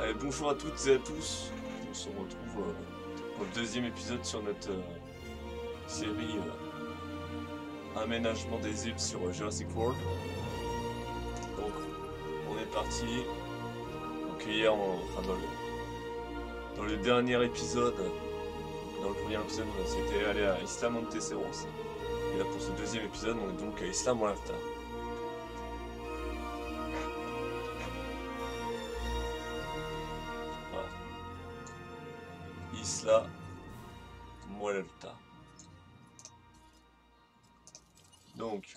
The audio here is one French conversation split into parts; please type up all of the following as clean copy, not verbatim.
Allez, bonjour à toutes et à tous. On se retrouve pour le deuxième épisode sur notre série Aménagement des îles sur Jurassic World. Donc, on est parti. Donc hier, dans le dernier épisode, dans le premier épisode, on s'était allé à Isla Montesinos. Et là, pour ce deuxième épisode, on est donc à Isla Muerta. Isla Muerta. Donc,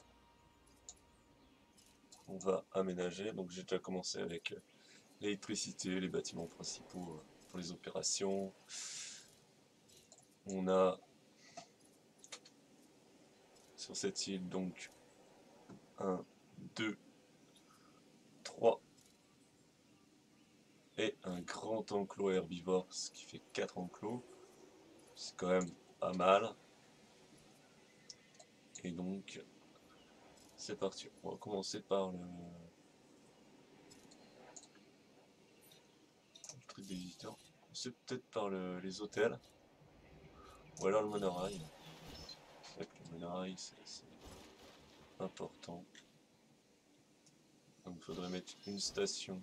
on va aménager. Donc, j'ai déjà commencé avec l'électricité, les bâtiments principaux pour les opérations. On a sur cette île donc 1, 2, 3 et un grand enclos herbivore, ce qui fait 4 enclos. C'est quand même pas mal. Et donc, c'est parti. On va commencer par le truc des visiteurs. C'est peut-être par les hôtels. Ou alors le monorail. C'est vrai que le monorail, c'est important. Donc il faudrait mettre une station.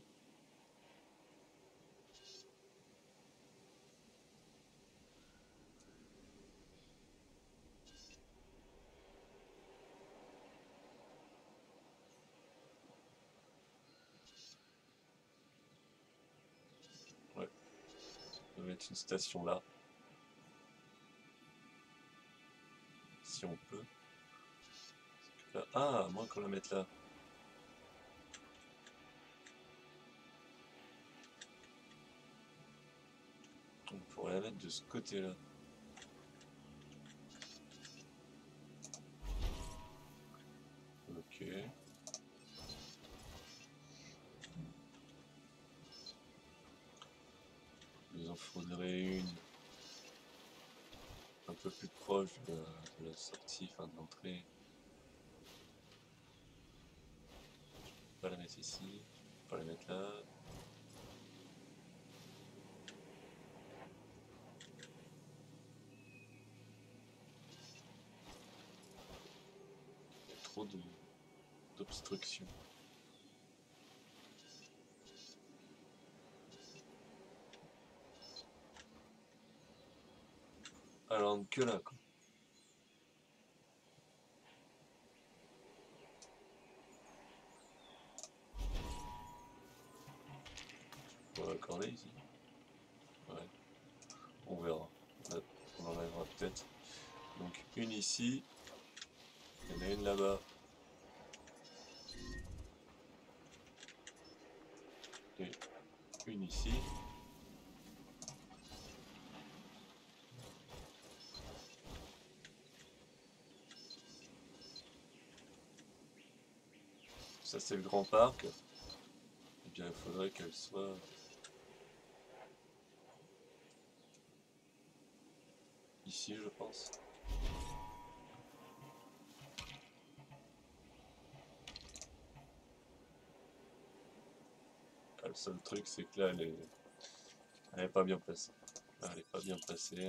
Ouais, on va mettre une station là. Si on peut. Là, ah, moins qu'on la mette là. On pourrait la mettre de ce côté-là. Ok. Il en faudrait une un peu plus proche de la sortie, enfin de l'entrée. Je peux pas la mettre ici, je peux pas la mettre là. Il y a trop d'obstructions. Alors que là quoi. On va accorder ici. Ouais. On verra. On enlèvera peut-être. Donc une ici. Il y en a une là-bas. Et une ici. Ça c'est le grand parc. Et bien il faudrait qu'elle soit ici je pense. Ah, le seul truc c'est que là elle est pas bien placée. Là, elle est pas bien placée.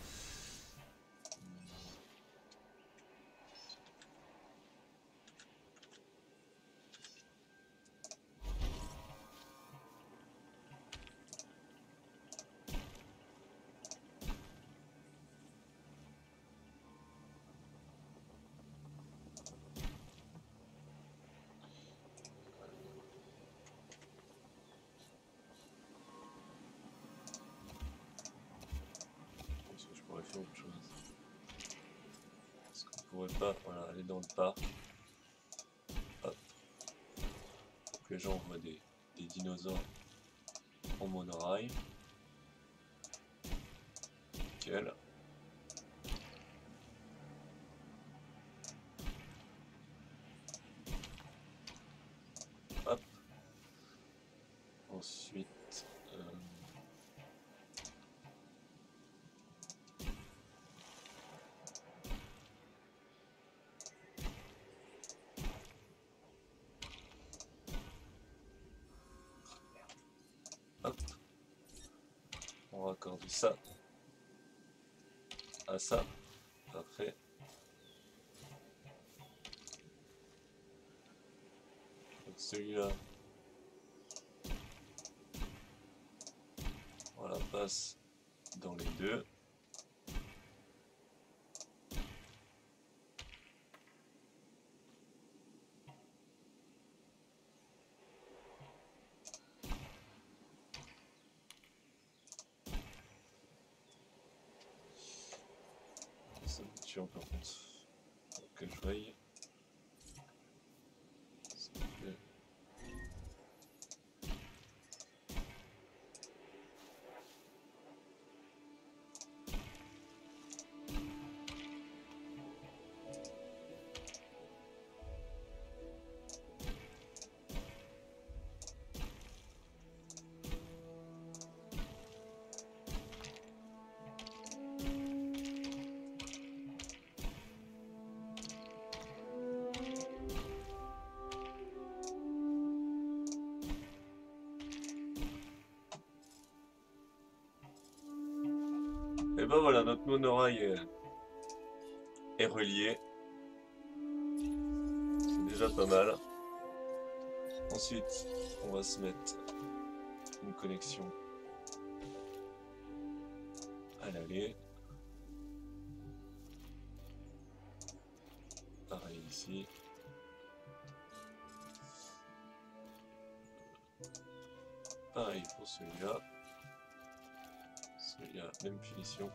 Est-ce que je pourrais faire autre chose? Est-ce qu'on pourrait pas aller dans le parc? Hop. Pour que les gens voient des dinosaures en monorail. Nickel. Hop. Ensuite, hop. raccorder ça à ça. Parfait. Donc celui-là, voilà, passe dans les deux. Ça me tue par contre. Que je veille. Et ben voilà, notre monorail est relié. C'est déjà pas mal. Ensuite, on va se mettre une connexion à l'aller. Pareil ici. Pareil pour celui-là. Celui-là, même finition.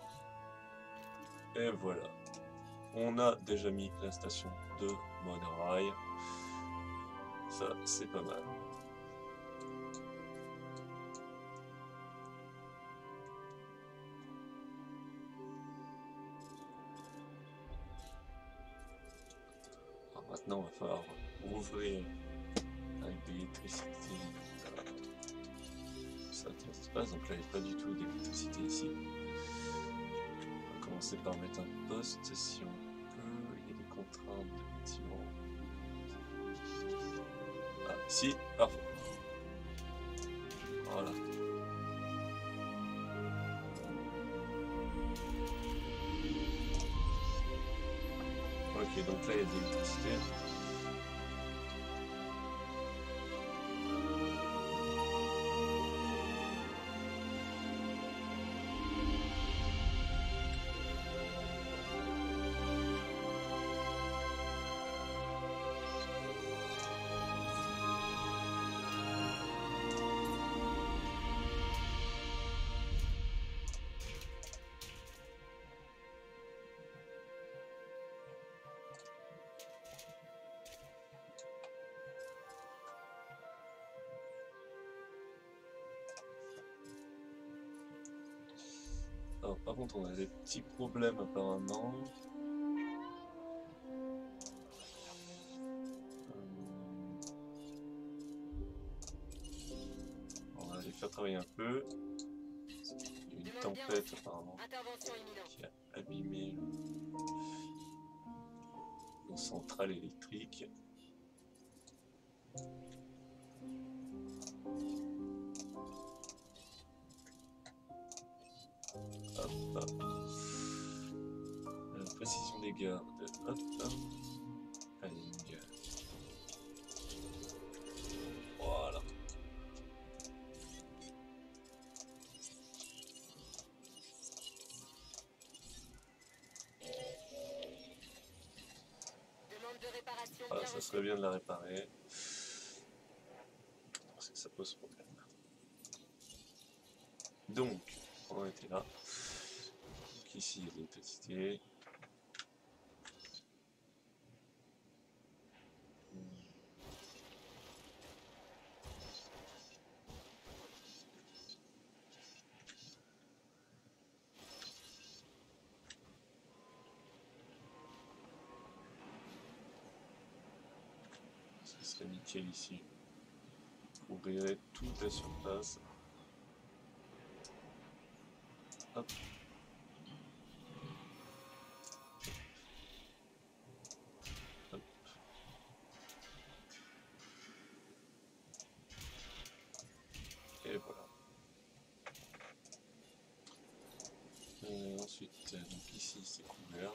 Et voilà. On a déjà mis la station de monorail. Ça, c'est pas mal. Alors maintenant, il va falloir ouvrir avec de l'électricité. Ça ne se passe, donc là, il n'y a pas du tout d'électricité ici. On va commencer par mettre un poste si on peut. Il y a des contraintes de bâtiment. Ah, si, parfait. Voilà. Ok, donc là, il y a de l'électricité. Alors, par contre, on a des petits problèmes apparemment. On va les faire travailler un peu. Il y a une tempête apparemment qui a abîmé nos centrales électriques. Hop, hop. La précision des gardes. Hop, hop. Planning. Voilà. Voilà, ça serait bien de la réparer. Parce que ça pose problème. Donc, on était là. Donc ici, il y a de l'électricité. Ce serait nickel ici. Ouvrirait toute la surface. Hop. Hop. Et voilà. Ensuite, donc ici c'est couvert.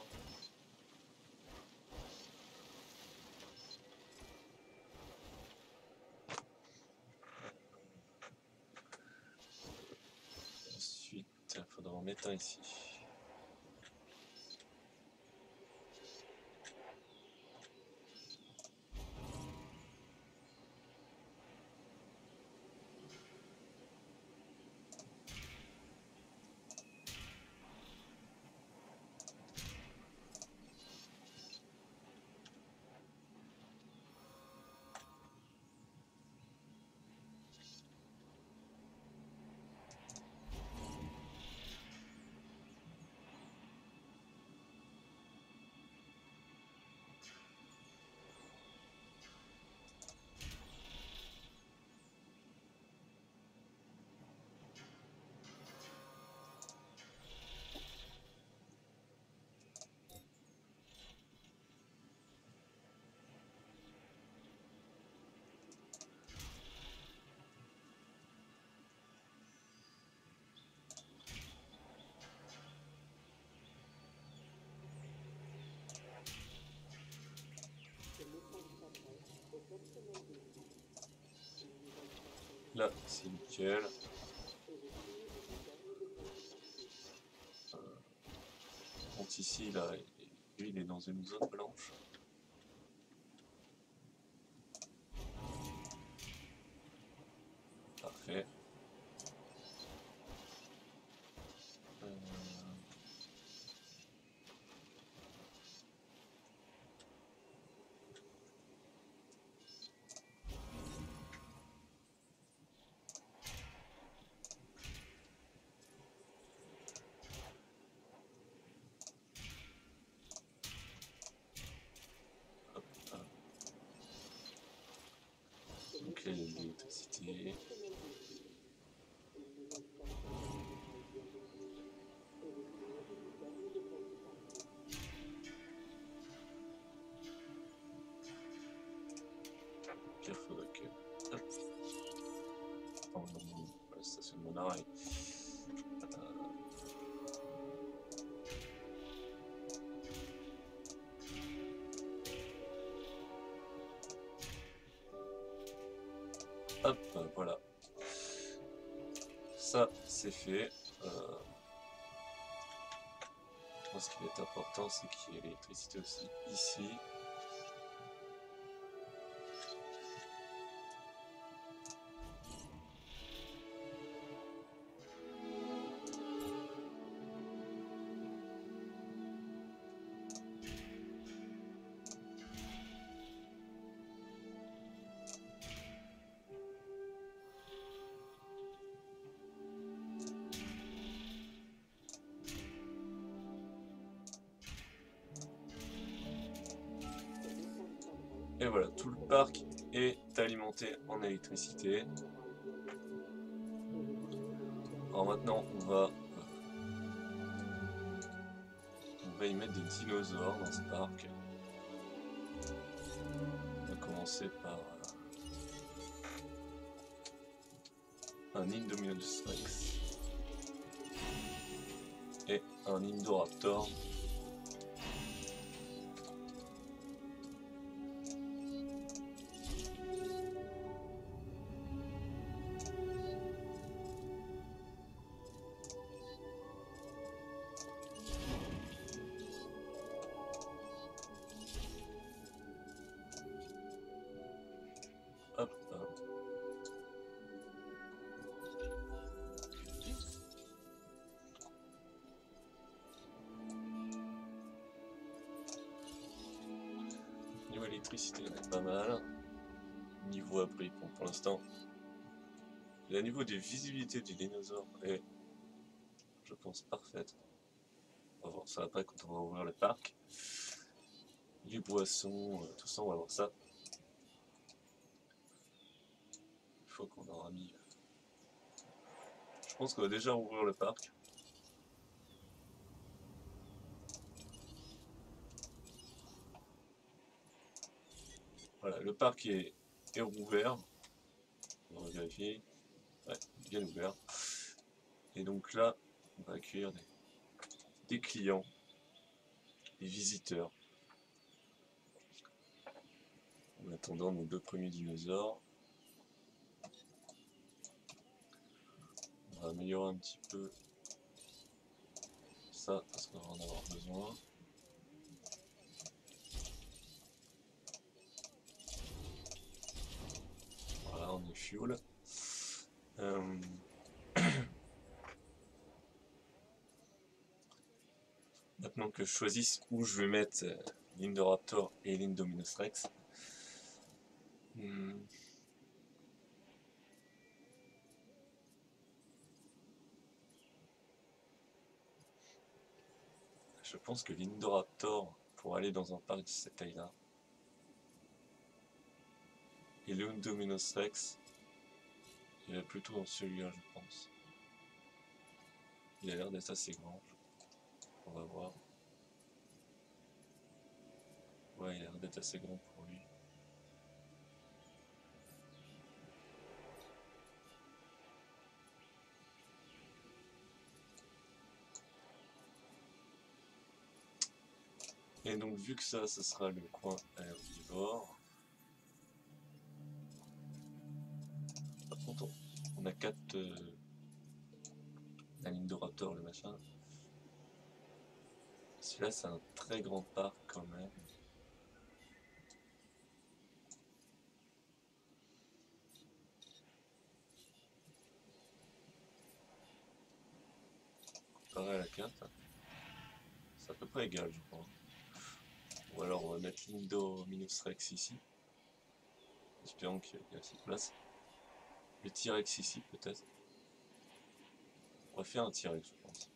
Ensuite, il faudra en mettre un ici. Là, c'est nickel. Donc ici, là, lui, il est dans une zone blanche. Parfait. Donc là, il y a de l'électricité. Il faudrait que... Hop. La station de mon arrêt. Hop, voilà. Ça, c'est fait. Ce qui va être important, c'est qu'il y ait l'électricité aussi ici. Et voilà, tout le parc est alimenté en électricité. Alors maintenant, on va y mettre des dinosaures dans ce parc. On va commencer par un Indominus Rex et un Indoraptor. Hop, hop. Niveau électricité, on est pas mal. Niveau abri, bon, pour l'instant. Le niveau de visibilité du dinosaure est, je pense, parfaite. On va voir ça après quand on va ouvrir le parc. Les boissons, tout ça, on va voir ça. Une fois qu'on aura mis... Je pense qu'on va déjà ouvrir le parc. Voilà, le parc est rouvert. On va vérifier. Ouais, bien ouvert. Et donc là, on va accueillir des clients, des visiteurs. En attendant nos 2 premiers dinosaures, on va améliorer un petit peu ça parce qu'on va en avoir besoin. Voilà, on est fuel. Maintenant que je choisisse où je vais mettre l'Indoraptor et l'Indominus Rex. Je pense que l'Indoraptor, pour aller dans un parc de cette taille-là, et l'Indominus Rex, il va plutôt dans celui-là, je pense. Il a l'air d'être assez grand. On va voir. Ouais, il a l'air d'être assez grand pour lui. Et donc, vu que ça, ce sera le coin herbivore. Par contre, on a 4 l'Indoraptor, le machin. Celui-là, c'est un très grand parc quand même. Comparé à la carte, c'est à peu près égal, je crois. Ou alors on va mettre l'Indominus Rex ici. Espérons qu'il y a assez de place. Le T-Rex ici, peut-être. On va faire un T-Rex, je pense.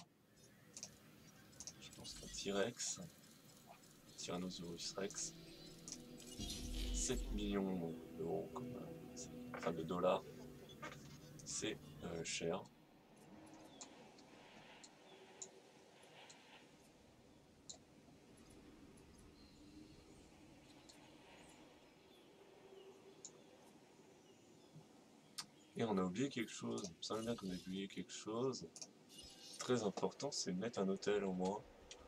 Je pense qu'un T-Rex, Tyrannosaurus Rex, 7 millions d'euros, enfin de dollars, c'est cher. Et on a oublié quelque chose, il me semble bien qu'on a oublié quelque chose. Très important, c'est de mettre un hôtel au moins.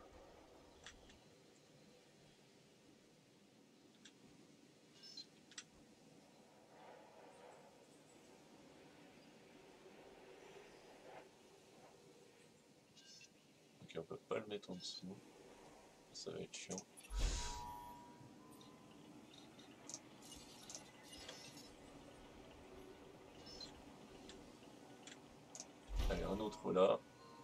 Ok, on peut pas le mettre en dessous. Ça va être chiant. Allez, un autre là.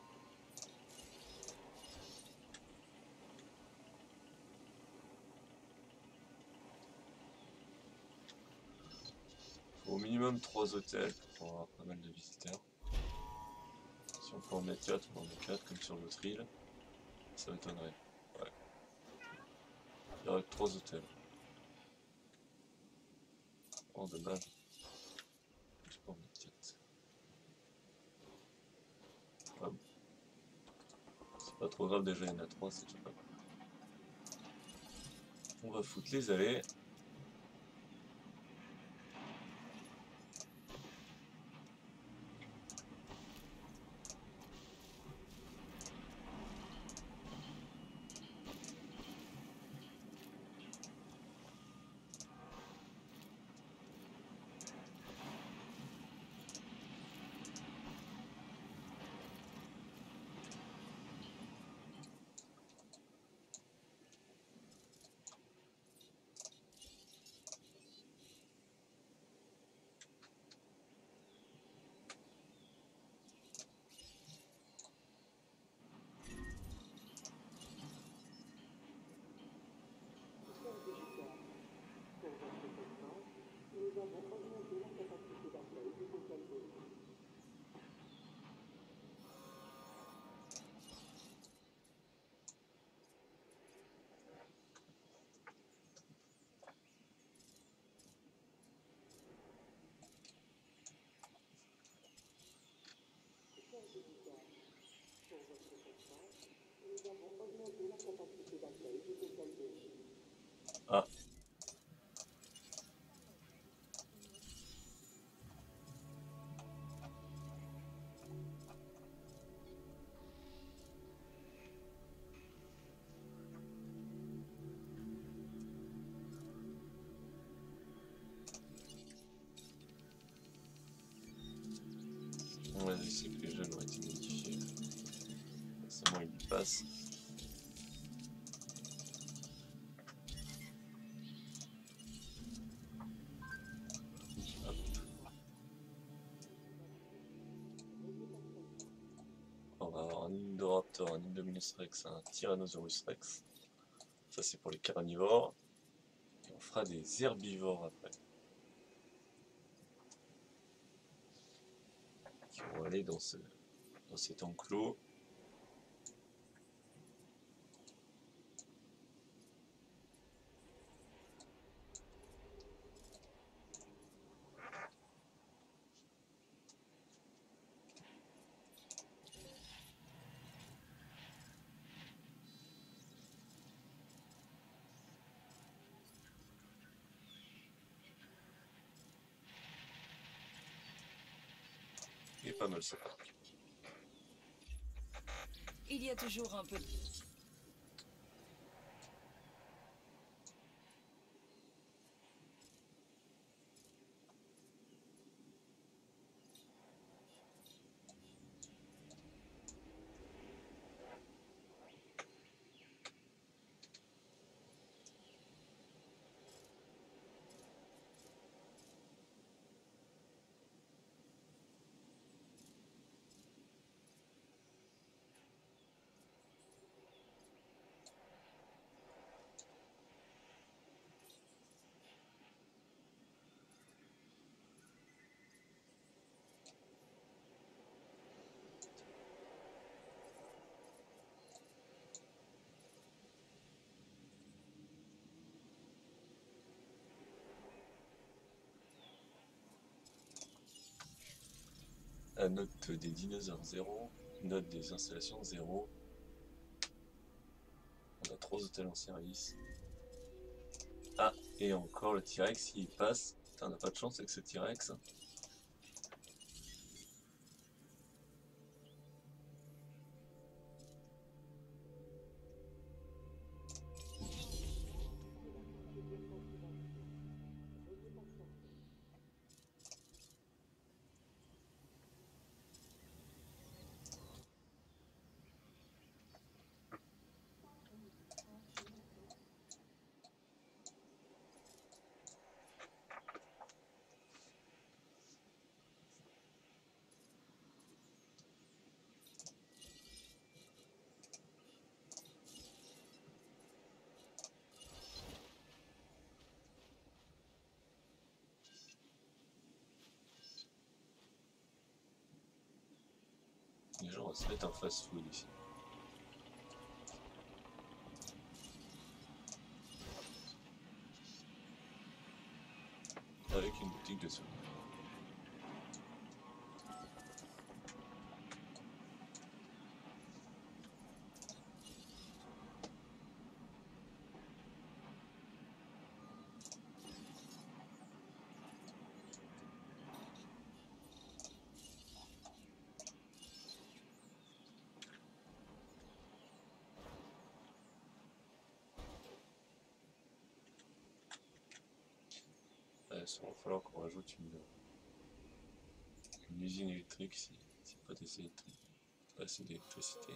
Faut au minimum 3 hôtels pour avoir pas mal de visiteurs. Si on peut en mettre 4, on en met 4 comme sur l'autre île. Ça m'étonnerait. Ouais. Il y aurait que 3 hôtels. Oh, dommage. Je peux en mettre 4. Ah bon. C'est pas trop grave, déjà il y en a 3, c'est déjà pas mal. On va foutre les allées. Ah. c'est que les jeunes ont été modifiés. Forcément, ils y passent. Hop. On va avoir un Indoraptor, un Indominus Rex, un Tyrannosaurus Rex. Ça, c'est pour les carnivores. Et on fera des herbivores après. Qui vont aller dans cet enclos. Et pas mal ça. Il y a toujours un peu de... La note des dinosaures 0, note des installations 0. On a 3 hôtels en service. Ah, et encore le T-Rex, il passe. Putain, on n'a pas de chance avec ce T-Rex. Les gens vont se mettre en fast-food ici. Avec une boutique de souvenirs. Il va falloir qu'on rajoute une usine électrique si pas assez d'électricité.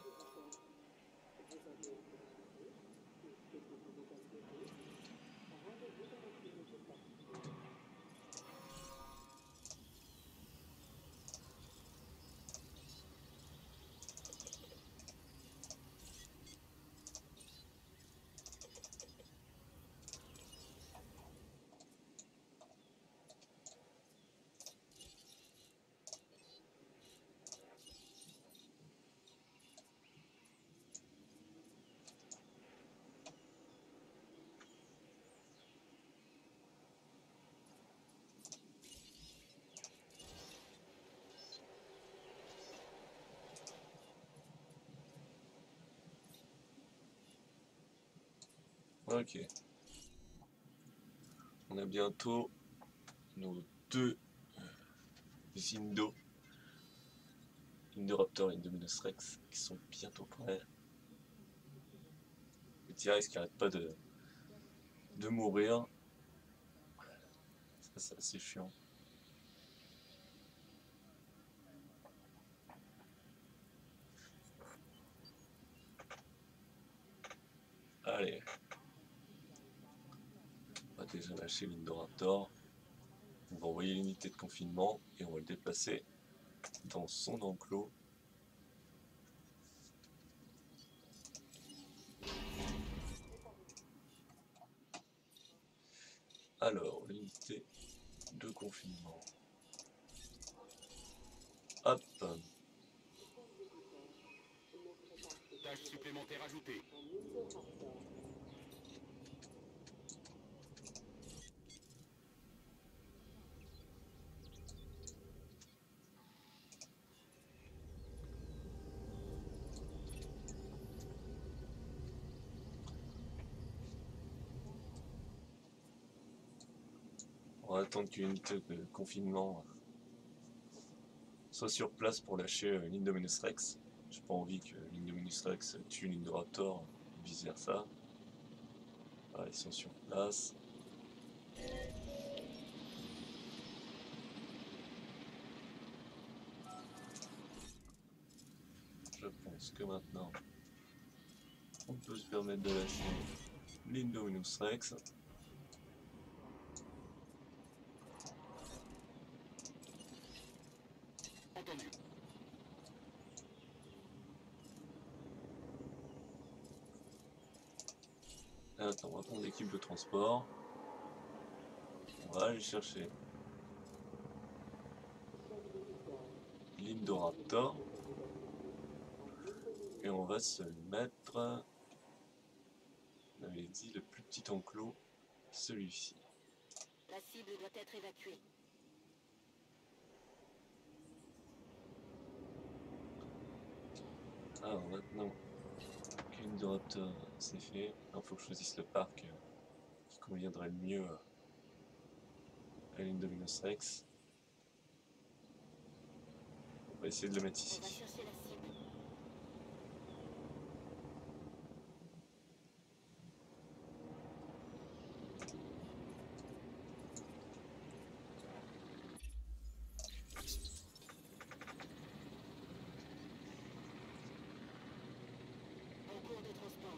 Ok. On a bientôt nos deux Indoraptor et Indominus Rex qui sont bientôt prêts. Le T-Rex qui arrête pas de mourir. Ça, c'est assez chiant. Allez. On va déjà lâcher l'Indoraptor. On va envoyer l'unité de confinement et on va le déplacer dans son enclos. Alors, l'unité de confinement. Hop. Tâche supplémentaire ajoutée. On va attendre qu'une unité de confinement soit sur place pour lâcher l'Indominus Rex. J'ai pas envie que l'Indominus Rex tue l'Indoraptor, vice versa. Voilà, ils sont sur place. Je pense que maintenant, on peut se permettre de lâcher l'Indominus Rex. Entendu. Attends, on va prendre l'équipe de transport. On va aller chercher l'Indoraptor. Et on va se mettre, on avait dit, le plus petit enclos, celui-ci. La cible doit être évacuée. Alors maintenant que l'Indoraptor c'est fait, il faut que je choisisse le parc qui conviendrait le mieux à l'Indominus Rex. On va essayer de le mettre On va ici. chercher la cible. En cours de transport.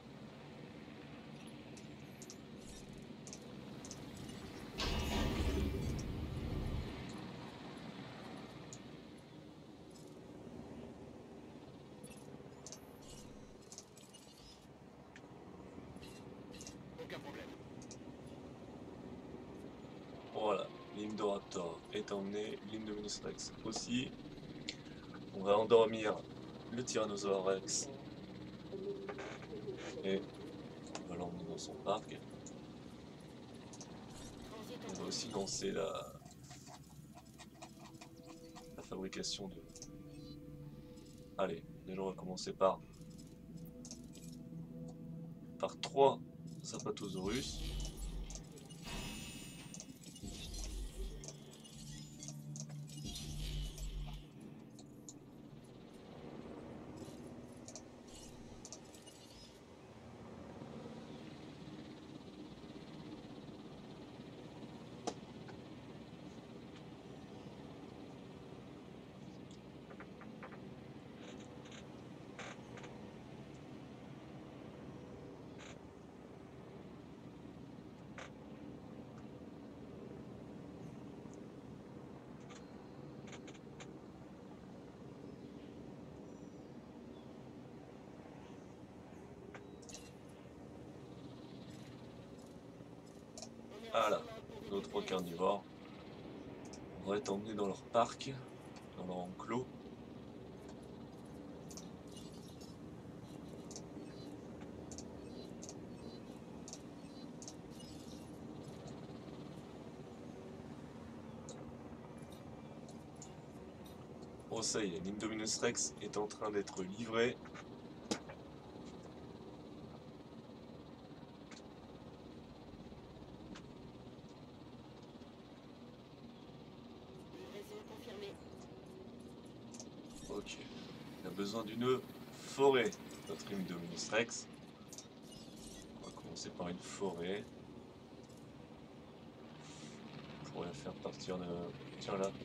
Aucun problème. Voilà, l'Indoraptor est emmené, l'Indominus Rex aussi. On va endormir le Tyrannosaurus Rex et on va l'emmener dans son parc. Transit On va entendu. aussi lancer la fabrication de... Allez, déjà on va commencer par 3 Apatosaurus. On est Voilà, ensemble pour nos 3 récupérer la carnivores vont être emmenés dans leur parc, dans leur enclos. Oh ça y est, l'Indominus Rex est en train d'être livré. cible. Livraison confirmée. Ok, on a besoin d'une forêt, notre Indominus Rex. On va commencer par une forêt. On pourrait faire partir de... Tiens là.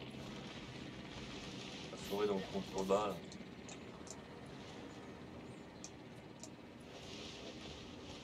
La forêt dans le contrebas là.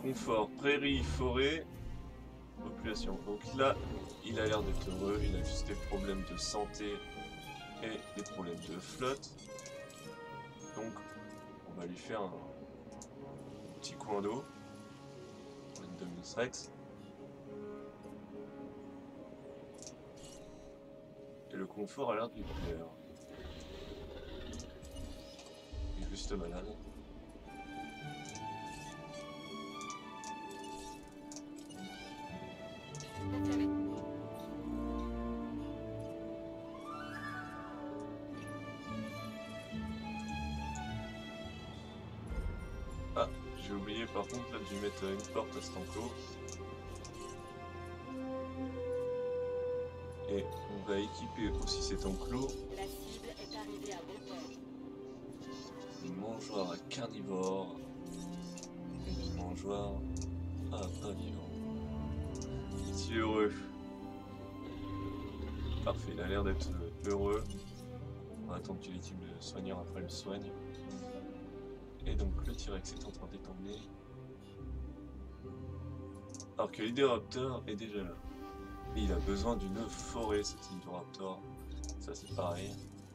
confort, prairie, forêt, population. Donc là, il a l'air d'être heureux, il a juste des problèmes de santé et des problèmes de flotte. Donc, on va lui faire un petit coin d'eau pour une Dominus Rex. Et le confort a l'air de lui plaire. Il est juste malade. Confirmé. Ah, j'ai oublié par contre là de lui mettre une porte à cet enclos. Et on va équiper aussi cet enclos. La cible est arrivée à bon port. Une mangeoire à carnivore. Et une mangeoire à pavillon. Il est heureux. Parfait, il a l'air d'être heureux. On va attendre que l'équipe de soigneurs après le soigne. Et donc le T-Rex est en train d'étendre. Alors que l'Hydoraptor est déjà là. Et il a besoin d'une forêt, cet Indoraptor. Ça c'est pareil.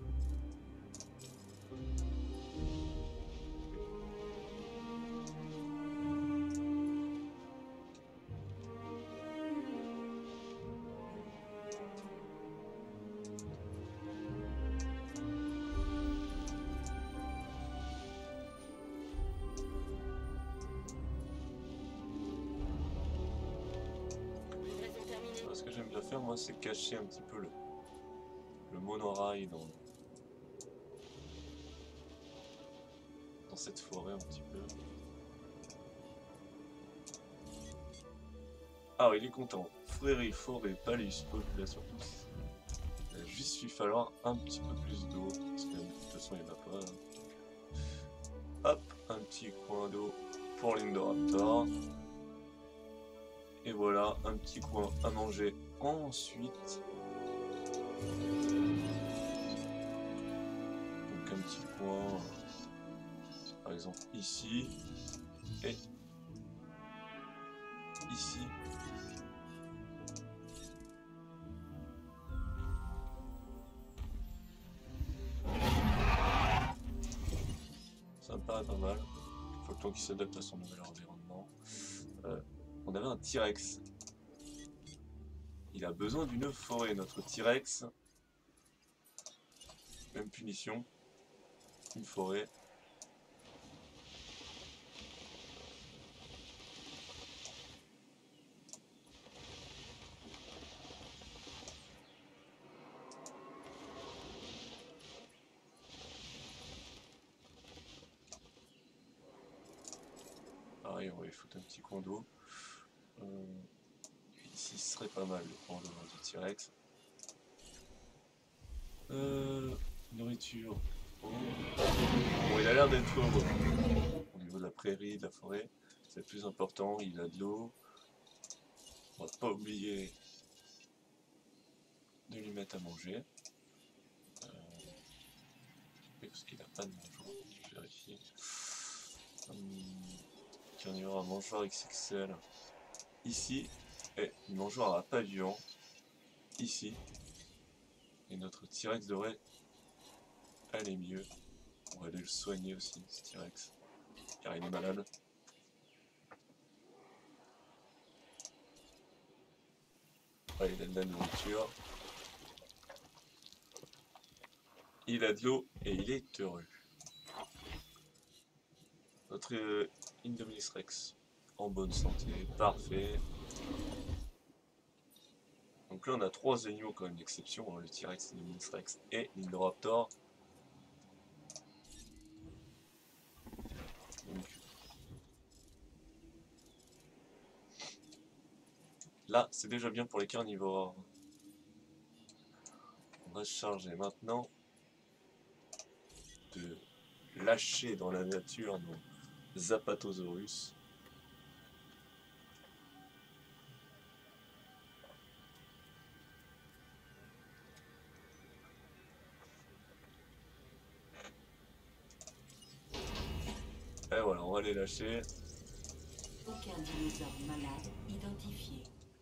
Livraison terminée. Ce que j'aime bien faire moi c'est cacher un petit peu le monorail dans cette forêt un petit peu. Ah il est content. Prairie, forêt, palus, population. Il va juste lui falloir un petit peu plus d'eau. Parce que de toute façon il n'y en a pas. Hop, un petit coin d'eau pour l'Indoraptor. Et voilà, un petit coin à manger ensuite. Donc un petit coin, par exemple ici, et ici. Ça me paraît pas mal. Il faut le temps qu'il s'adapte à son nouvel environnement. On avait un T-Rex. Il a besoin d'une forêt, notre T-Rex. Même punition. Une forêt. Pareil, on va lui foutre un petit coin d'eau. Ici, ce serait pas mal pour le du T-Rex. Nourriture. Oh. Bon, il a l'air d'être heureux. Au niveau de la prairie, de la forêt, c'est le plus important. Il a de l'eau. On va pas oublier de lui mettre à manger. Parce qu'il n'a pas de mangeoire. Je vais vérifier. Carnivore à mangeoire XXL. Ici. Et une mangeoire à pavillon. Ici. Et notre T-Rex devrait aller mieux. On va aller le soigner aussi, ce T-Rex. Car il est malade. Ouais, il a de la nourriture. Il a de l'eau et il est heureux. Notre Indominus Rex en bonne santé, parfait. Donc là on a trois animaux quand même d'exception, hein, le T-Rex, l'Indominus Rex et l'Indoraptor. Donc là c'est déjà bien pour les carnivores. On va se charger maintenant de lâcher dans la nature nos Zapatosaurus. Et voilà, on va les lâcher. Aucun dinosaure malade identifié.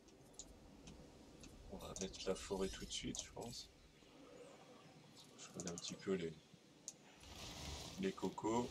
On va mettre la forêt tout de suite, je pense. Je connais un petit peu les cocos.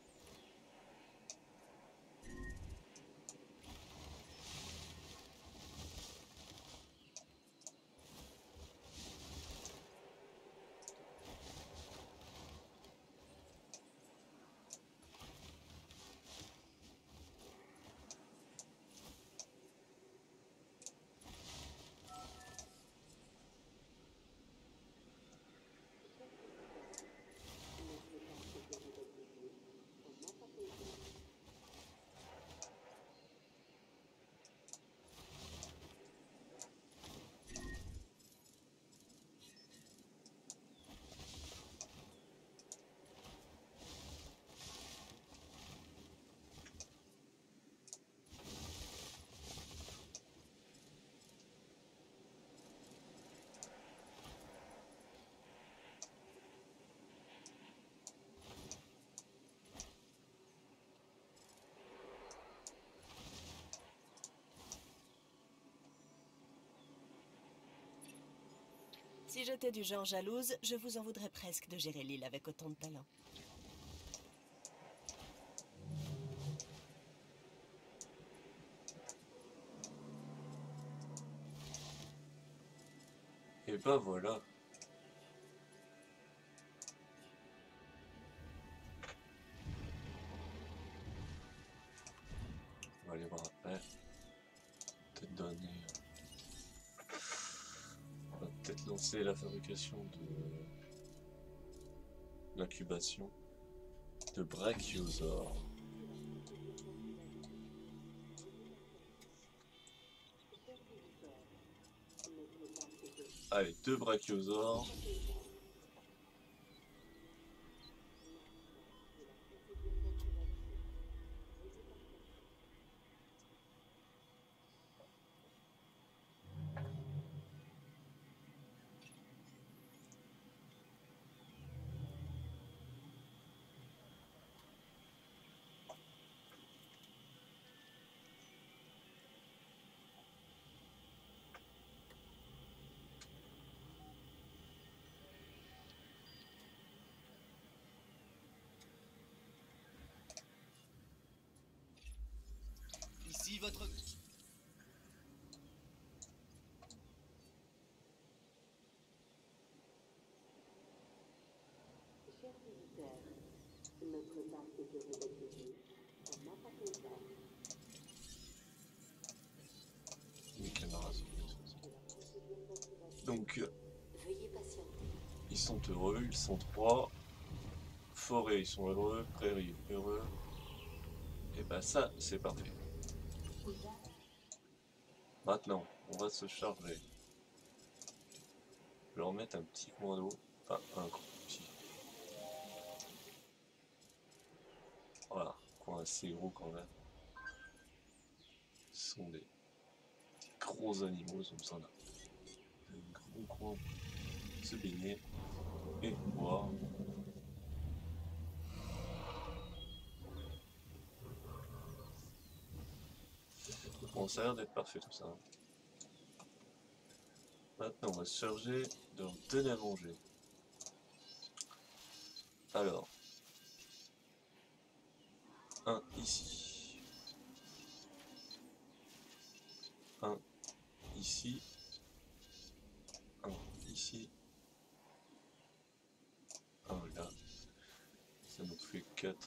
Si j'étais du genre jalouse, je vous en voudrais presque de gérer l'île avec autant de talent. Et bah voilà. On va aller voir après. Peut-être donner. On va peut-être lancer la fabrication de l'incubation de brachiosaures. Allez, 2 brachiosaures. Ici votre... Chers visiteurs, notre parc est heureux d'accueillir un Mapaposa. Les camarades. Donc, Veuillez patienter. ils sont heureux, ils sont 3. Forêt, ils sont heureux. Prairie, heureux. Et bah ça, c'est parfait. Maintenant, on va se charger. Je vais leur mettre un petit coin d'eau. Enfin, un petit. Voilà, coin assez gros quand même. Ce sont des gros animaux, ils ont besoin d'un gros coin pour se baigner et boire. Bon, ça a l'air d'être parfait tout ça. Maintenant, on va se charger de leur donner à manger. Alors, un ici. Un ici. Un ici. Un là. Ça nous fait 4.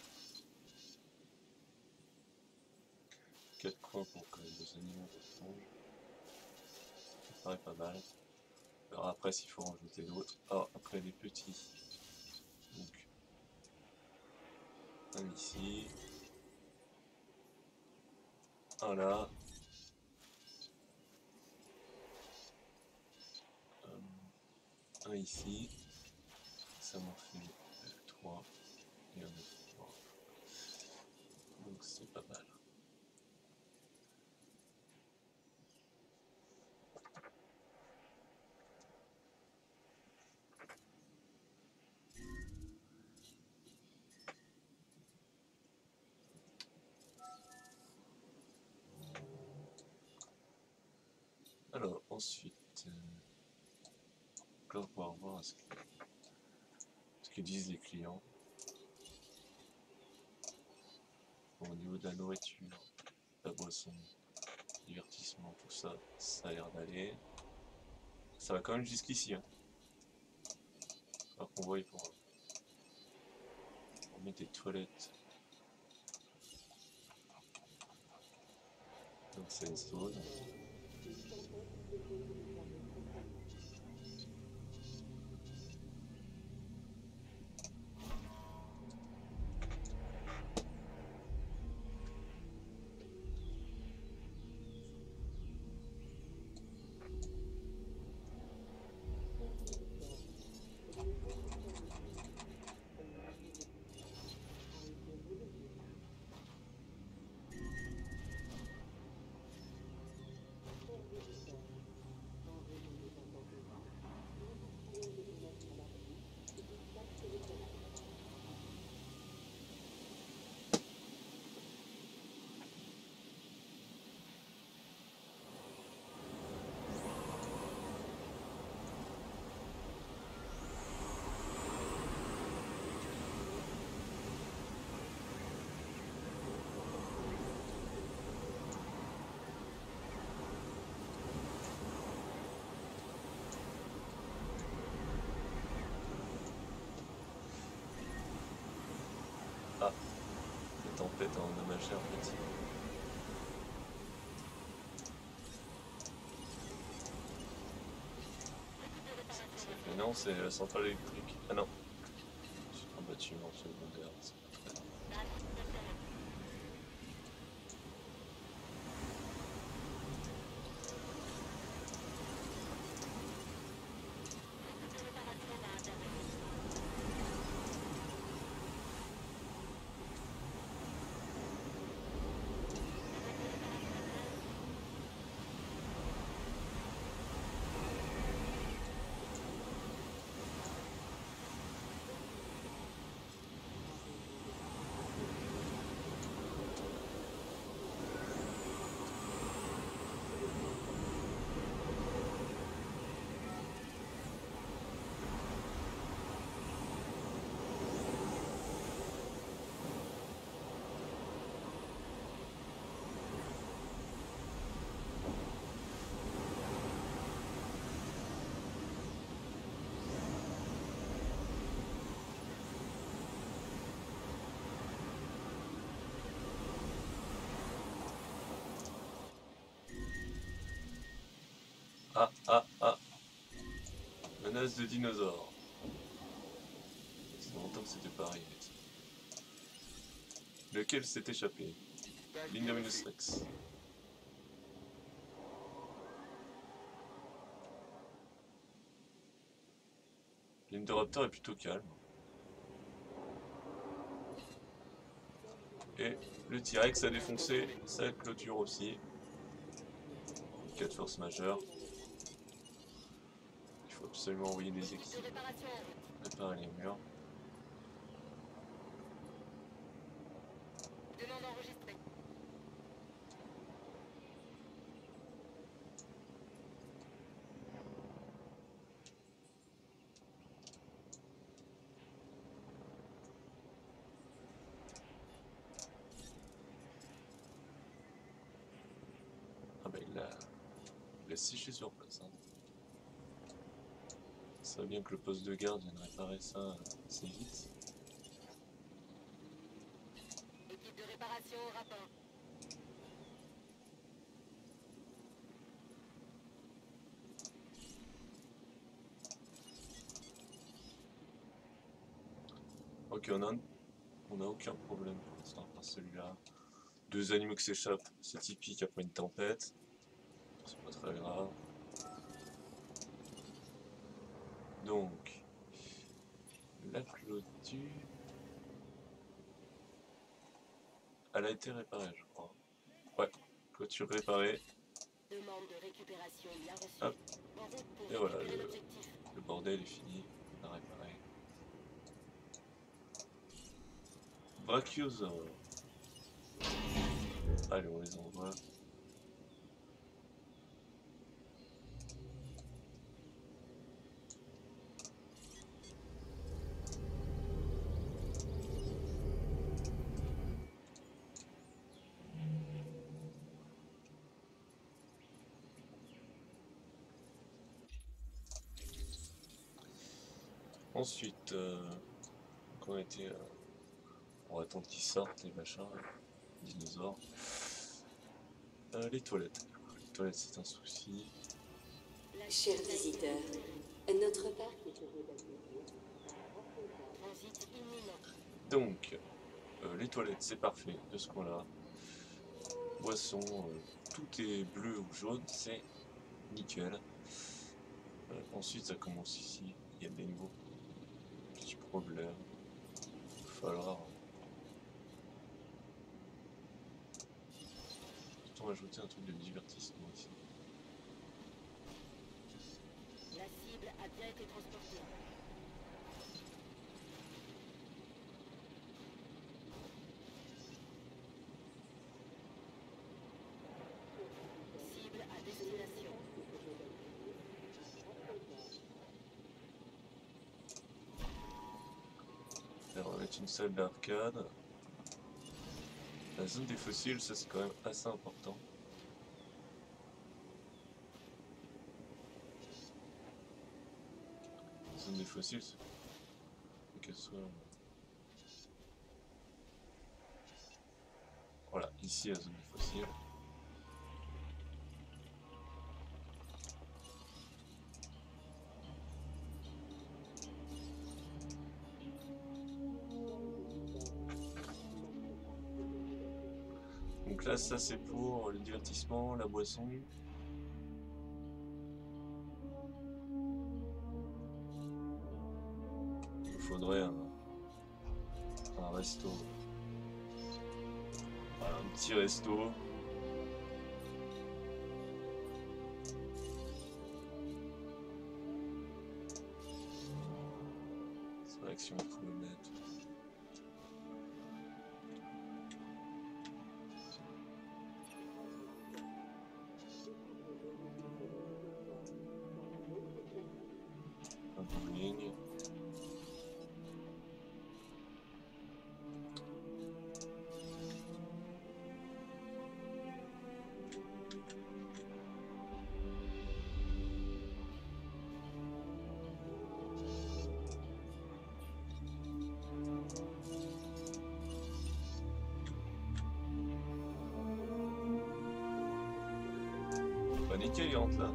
4 coins pour que les animaux mangent. Ça paraît pas mal. Alors après s'il faut en rajouter d'autres. Ah, après les petits. Donc un ici. Un là. Un ici. Ça m'en fait 3. Et un autre 3. Donc c'est pas mal. Ensuite, on va pouvoir voir ce que disent les clients. Bon, au niveau de la nourriture, la boisson, divertissement, tout ça, ça a l'air d'aller. Ça va quand même jusqu'ici. Hein. Alors qu'on voit pour mettre des toilettes dans cette zone. Ah, la tempête a endommagé un petit. Non, c'est la centrale électrique. Ah non, c'est un bâtiment secondaire. Ah, ah, ah. Menace de dinosaures. Ça fait longtemps que c'était pas arrivé. Lequel s'est échappé? L'Indominus Rex. L'Indoraptor est plutôt calme. Et le T-Rex a défoncé sa clôture aussi. Cas de force majeure. Il faut absolument envoyer des équipes. Réparer les murs. Ah bah il l'a séché sur place. Hein. Ça serait bien que le poste de garde vienne réparer ça assez vite. Équipe de réparation au rapport. Ok, on a aucun problème pour l'instant par celui-là. Deux animaux qui s'échappent, c'est typique après une tempête. C'est pas très grave. Donc, la clôture... Elle a été réparée, je crois. Ouais, clôture réparée. Demande de récupération bien reçue. Hop. En route pour Et voilà, récupérer l'objectif. le bordel est fini. On a réparé. Brachiosaure. Allez, on les envoie. Ensuite, donc on était... on va attendre qu'ils sortent, les machins, les dinosaures. Les toilettes. Les toilettes, c'est un souci. Chers visiteurs, notre parc est heureux d'accueillir. Transit imminent. Donc, les toilettes, c'est parfait de ce qu'on a. Boisson, tout est bleu ou jaune, c'est nickel. Ensuite, ça commence ici. Il y a des nouveaux petits problèmes. Il va falloir plutôt ajouter un truc de divertissement ici. La cible a bien été transportée. Cible à destination. On va mettre une salle d'arcade. La zone des fossiles, ça c'est quand même assez important. La zone des fossiles, c'est qu'elle soit... Voilà, ici la zone des fossiles. Donc là, ça c'est pour le divertissement, la boisson. Il nous faudrait un resto. Voilà, un petit resto. C'est vrai que si on pouvait mettre... un bowling. Bah nickel, il rentre là.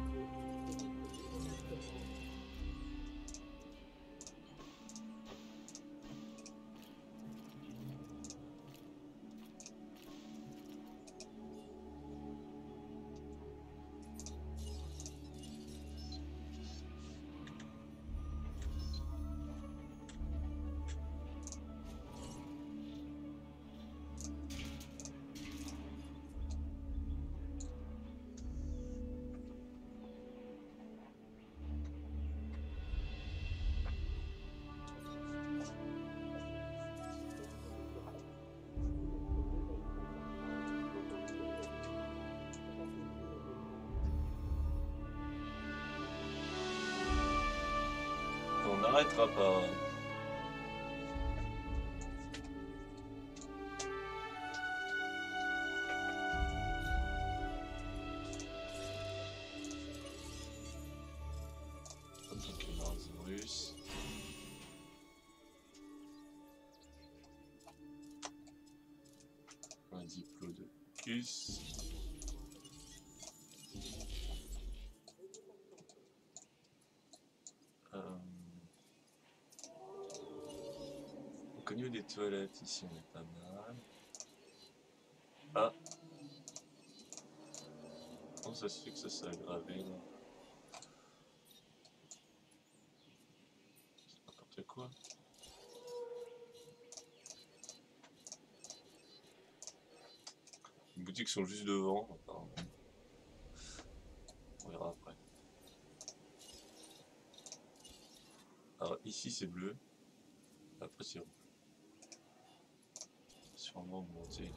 On n'arrêtera pas. Russe. Un diplodocus. Donc au niveau des toilettes, ici on est pas mal. Ah. Comment ça se fait que ça s'est aggravé là? C'est n'importe quoi. Les boutiques sont juste devant, apparemment. On verra après. Alors ici c'est bleu, après c'est rouge. Sûrement augmenter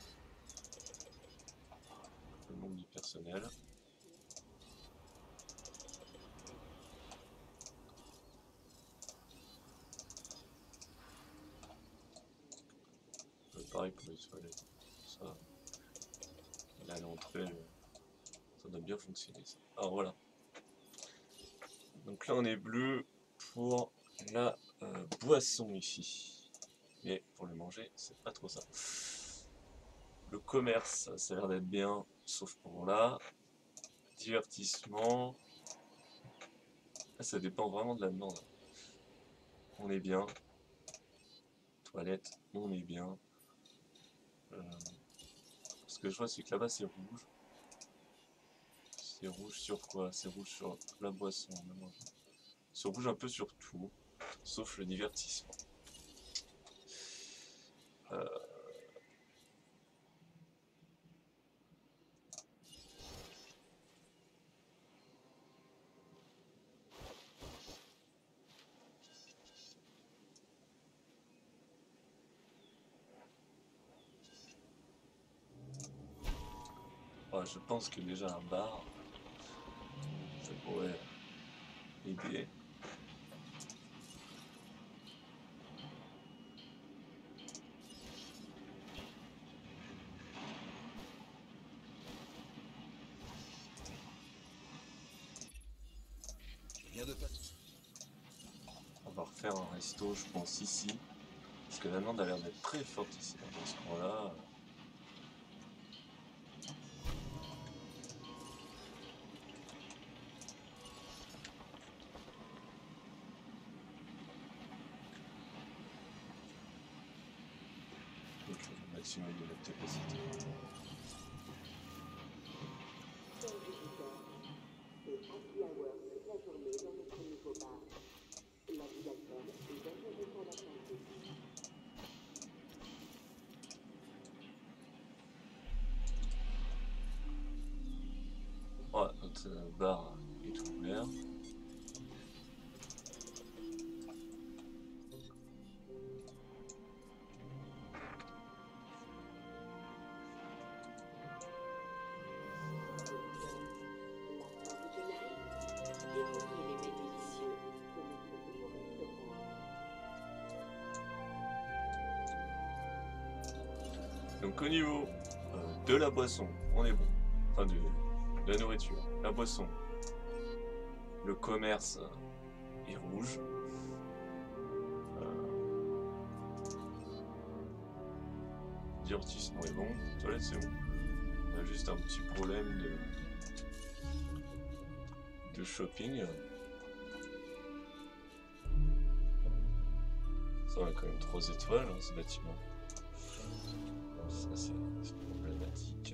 le nombre du personnel. Pareil pour les toilettes. Ça, là à l'entrée, ça doit bien fonctionner ça. Alors voilà. Donc là on est bleu pour la boisson ici. Mais pour le manger, c'est pas trop ça. Le commerce, ça a l'air d'être bien, sauf pour là. Divertissement. Ah, ça dépend vraiment de la demande. On est bien. Toilette, on est bien. Ce que je vois, c'est que là-bas, c'est rouge. C'est rouge sur quoi? C'est rouge sur la boisson. C'est rouge un peu sur tout, sauf le divertissement. Ouais, je pense que déjà un bar, ça pourrait aider. On va refaire un resto, je pense, ici. Parce que la demande a l'air d'être très forte ici, dans ce coin-là. Donc, le maximum de notre capacité. Chers visiteurs, c'est happy hour toute la journée dans notre nouveau bar. La vie d'alcool est dangereuse pour la santé. Ouais, notre bar est ouvert. Découvrez les mets délicieux. C'est notre nouveau restaurant. Donc au niveau de la boisson, on est bon. Enfin de la nourriture, la boisson. Le commerce est rouge. Divertissement est bon. Toilette c'est bon. On a juste un petit problème de shopping. Ça on a quand même 3 étoiles hein, ce bâtiment. Ça c'est problématique.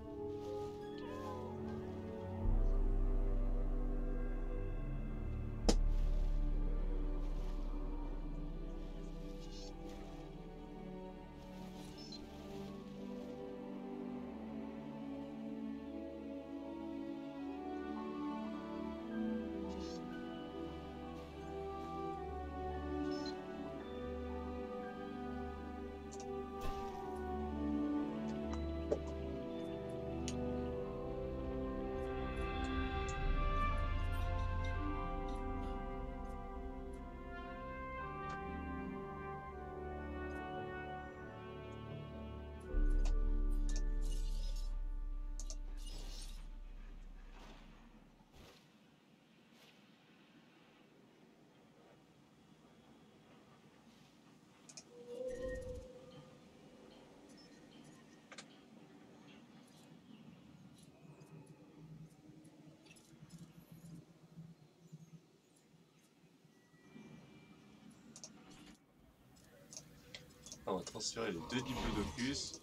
On va transférer les 2 diplodocus.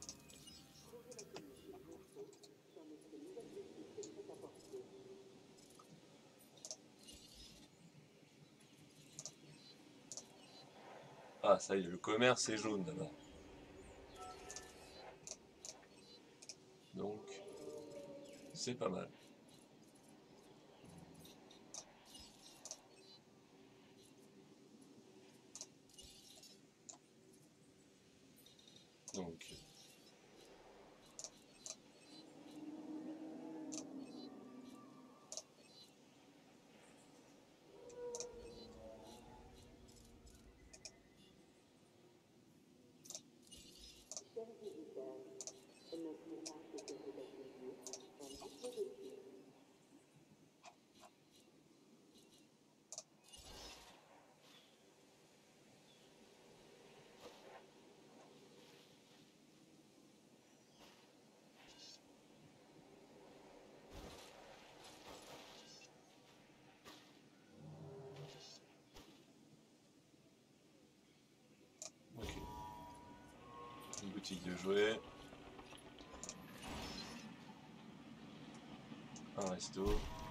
Ah ça y est, le commerce est jaune là-bas. Donc c'est pas mal. Donc Chers visiteurs, notre parc est heureux d'accueillir un diplodocus. boutique de jouets. Un resto.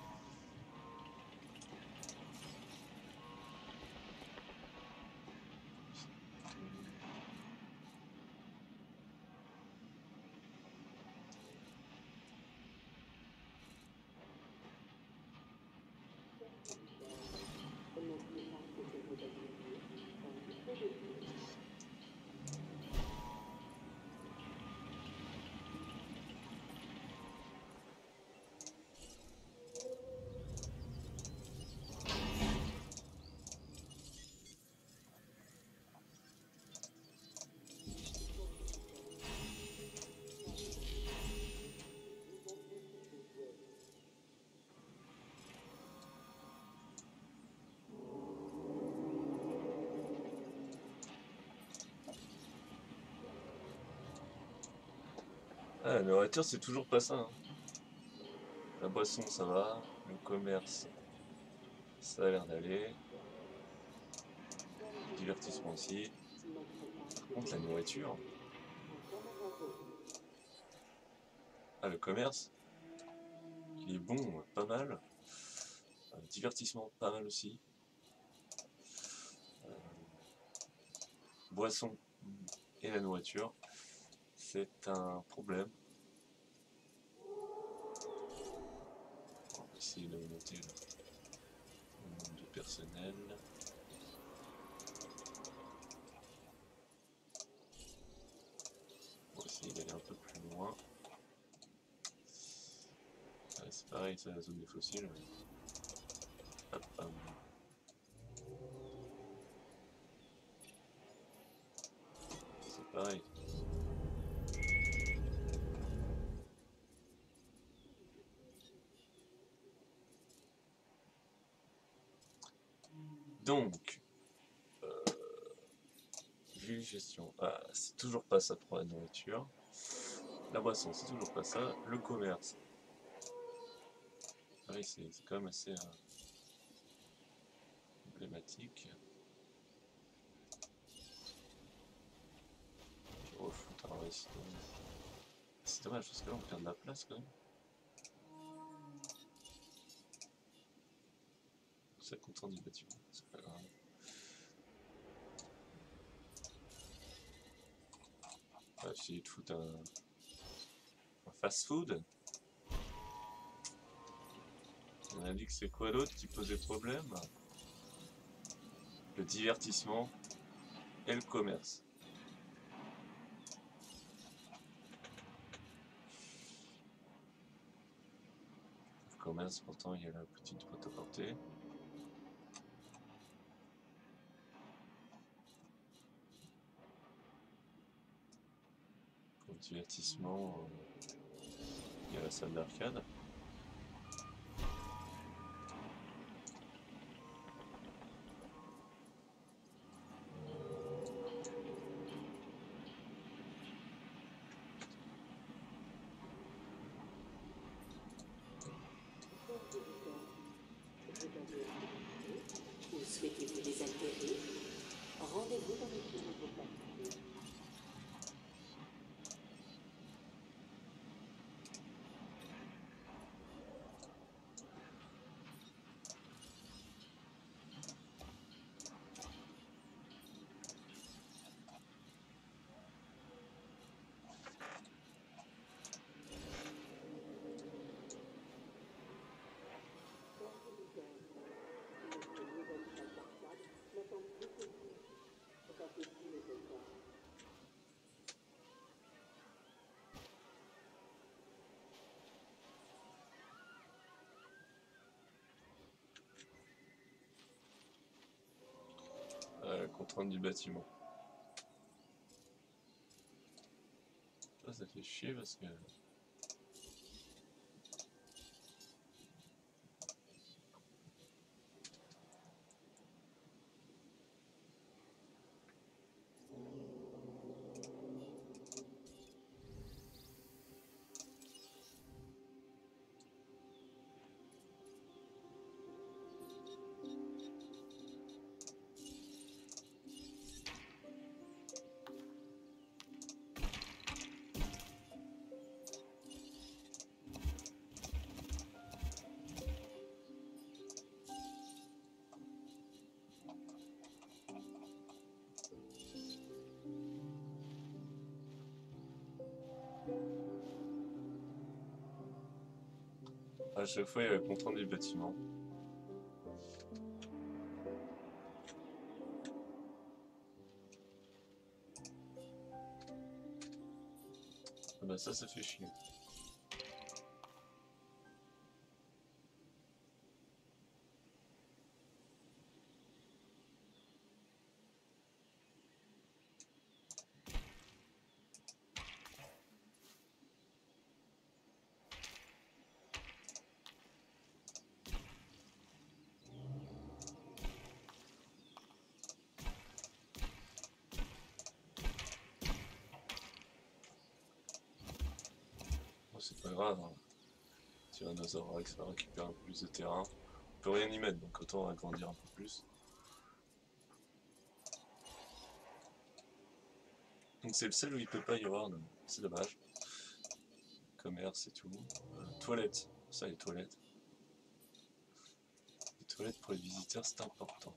Ah, la nourriture, c'est toujours pas ça, hein. La boisson, ça va. Le commerce, ça a l'air d'aller. Divertissement aussi. Par contre, la nourriture. Ah, le commerce, il est bon, pas mal. Divertissement, pas mal aussi. Boisson et la nourriture, c'est un problème. On va essayer de monter le nombre de personnel. On va essayer d'aller un peu plus loin. Ouais, c'est pareil, c'est la zone des fossiles. Hop, hop. C'est pareil. Donc, ville gestion. Ah, c'est toujours pas ça pour la nourriture. La boisson, c'est toujours pas ça. Le commerce. Ah oui, c'est quand même assez emblématique. Je refoutre un resto. C'est dommage parce que là on perd de la place quand même. Ça content du bâtiment, c'est pas grave. On va essayer de foutre un fast-food. On a dit que c'est quoi d'autre qui posait problème? Le divertissement et le commerce. Le commerce, pourtant, il y a la petite porte-à-porter. Pour le divertissement, il y a la salle d'arcade. Ou souhaitez-vous désaltérer? Rendez-vous dans notre nouveau pavillon. Contrainte du bâtiment. Ça fait chier parce que... À chaque fois, il y a le contrainte du bâtiment. Ah bah ça fait chier. C'est pas grave, hein. Tyrannosaurus Rex va récupérer un peu plus de terrain. On peut rien y mettre, donc autant agrandir un peu plus. Donc c'est le seul où il peut pas y avoir, c'est dommage. Commerce et tout. Toilettes, ça les toilettes. Les toilettes pour les visiteurs c'est important.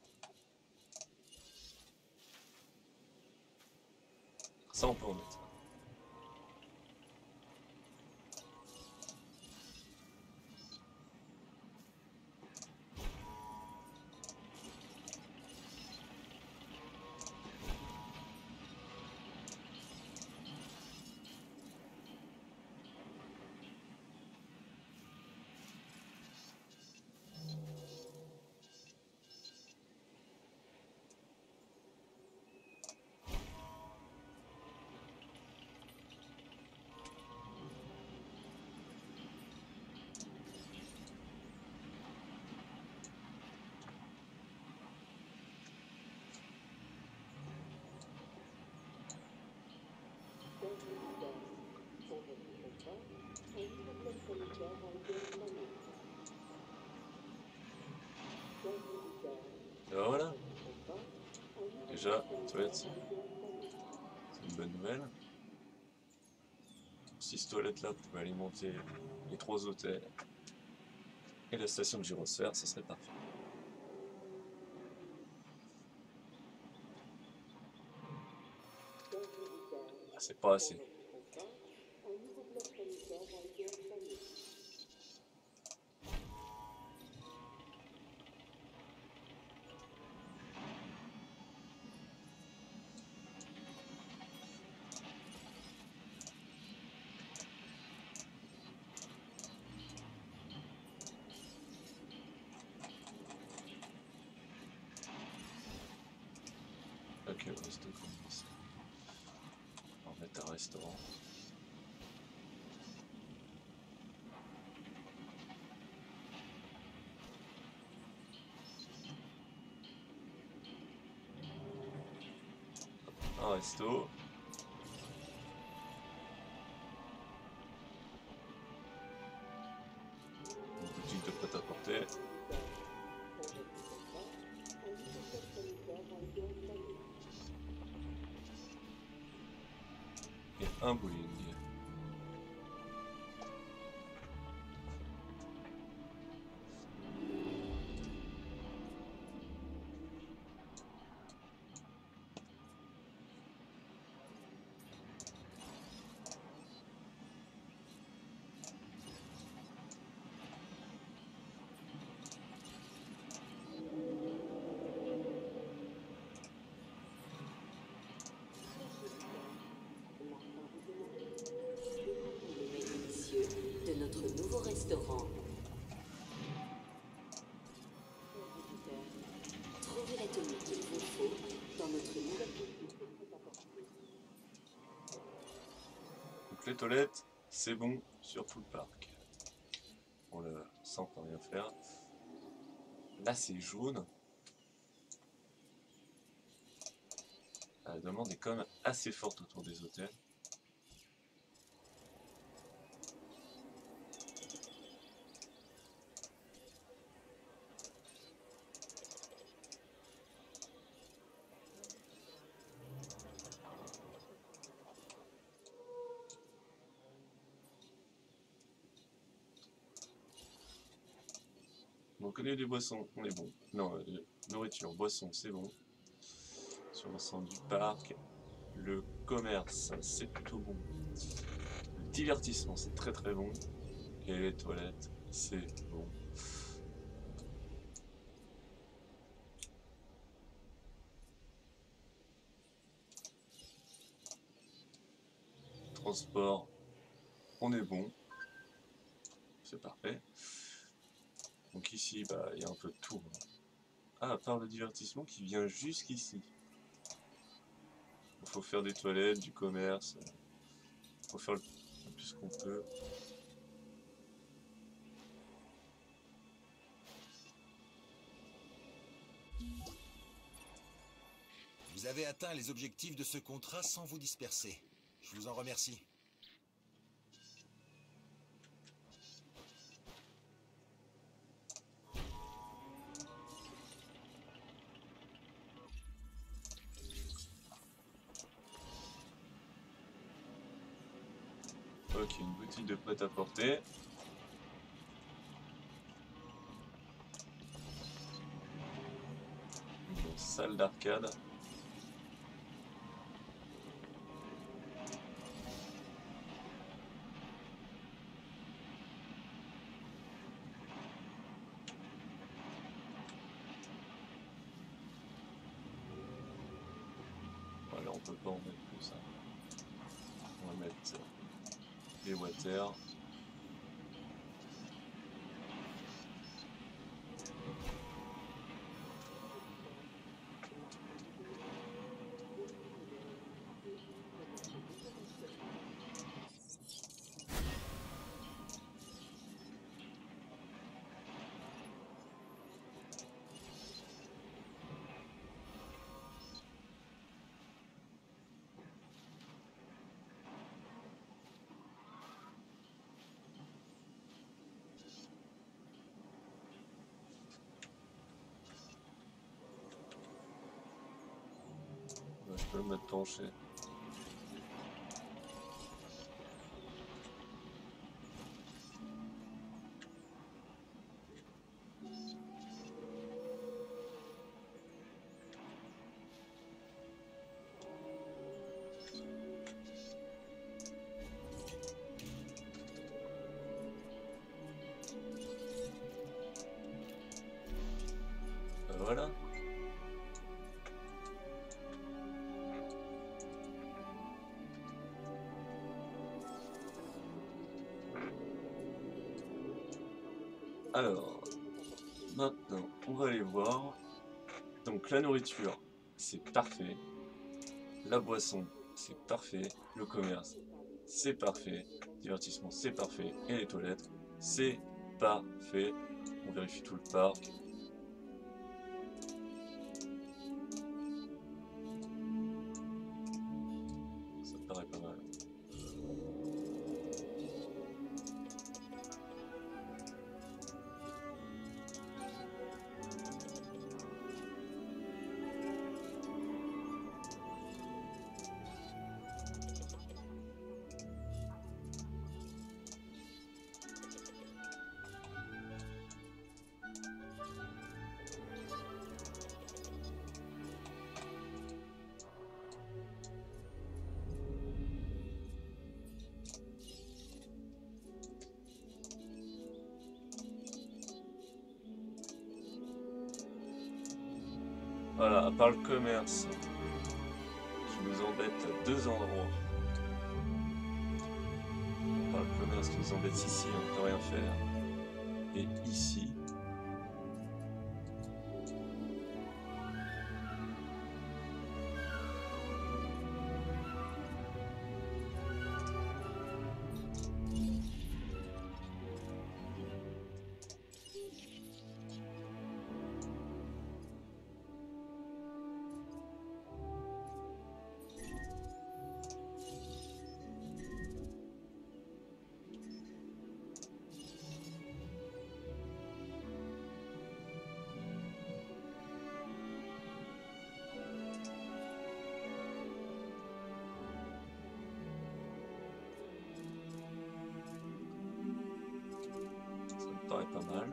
Ça on peut en mettre. Et ben voilà. Déjà, toilettes, c'est une bonne nouvelle. 6 toilettes là pour alimenter les 3 hôtels et la station de gyrosphère, ça serait parfait. Ah, c'est pas assez. Ok, resto commence. On va mettre un restaurant. Un resto. Une boutique de prêt-à-porter. Et un bowling. Mesdames, messieurs, de notre nouveau restaurant. Trouvez la tenue qu'il vous faut dans notre nouvelle boutique. Donc les toilettes, c'est bon sur tout le parc. On le sent pour rien faire. Là c'est jaune. La demande est quand même assez forte autour des hôtels. Donc au niveau des boissons, on est bon. Non, nourriture, boissons, c'est bon. Sur l'ensemble du parc, le commerce, c'est plutôt bon. Le divertissement, c'est très très bon. Et les toilettes, C'est bon. Transport, on est bon. C'est parfait. Donc ici, bah, il y a un peu de tout. Ah, à part le divertissement qui vient jusqu'ici. Il faut faire des toilettes, du commerce. Il faut faire le plus qu'on peut. Vous avez atteint les objectifs de ce contrat sans vous disperser. Je vous en remercie. Ok, une boutique de prêt-à-porter. Une salle d'arcade. Voilà, on peut pas en mettre plus. On va mettre des water. Je peux le mettre penché. Voilà. Alors, maintenant, on va aller voir. Donc la nourriture, c'est parfait. La boisson, c'est parfait. Le commerce, c'est parfait. Divertissement, c'est parfait. Et les toilettes, c'est parfait. On vérifie tout le parc. Ça me paraît pas mal. Voilà, à part le commerce, qui nous embête à deux endroits. À part le commerce qui nous embête ici, on ne peut rien faire. Et ici. Ça me paraît pas mal.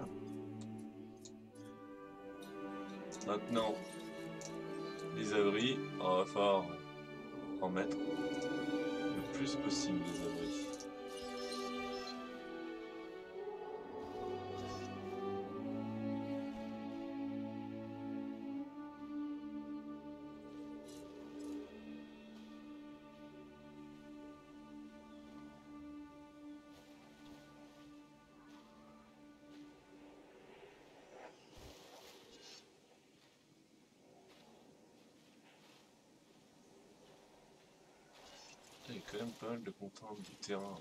Maintenant, les abris, on va falloir en mettre le plus possible, les abris. quand même pas mal de contraintes du terrain.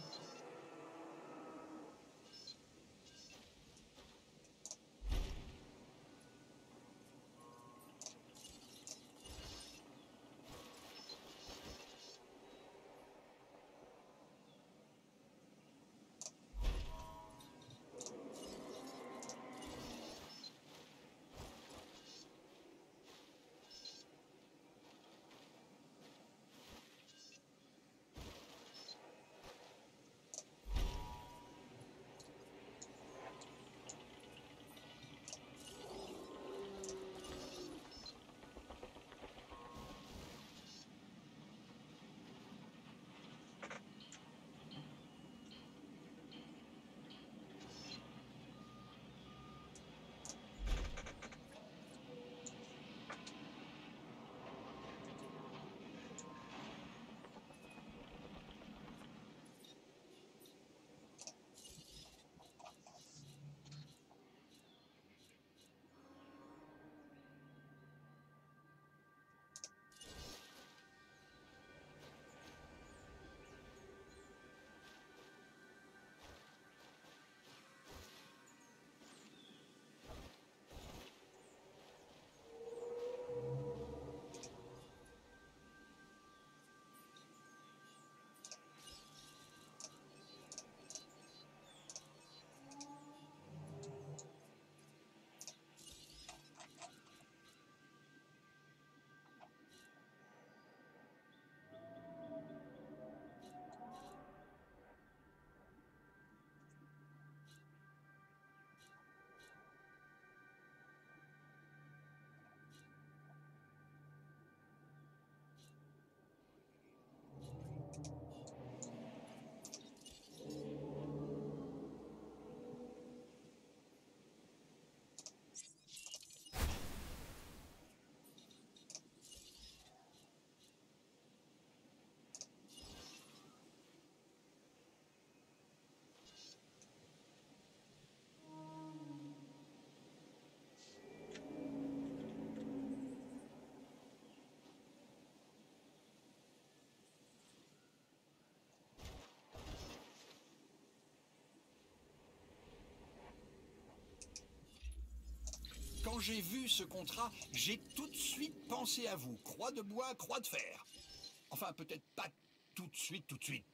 Quand j'ai vu ce contrat, j'ai tout de suite pensé à vous. Croix de bois, croix de fer. Enfin, peut-être pas tout de suite, tout de suite.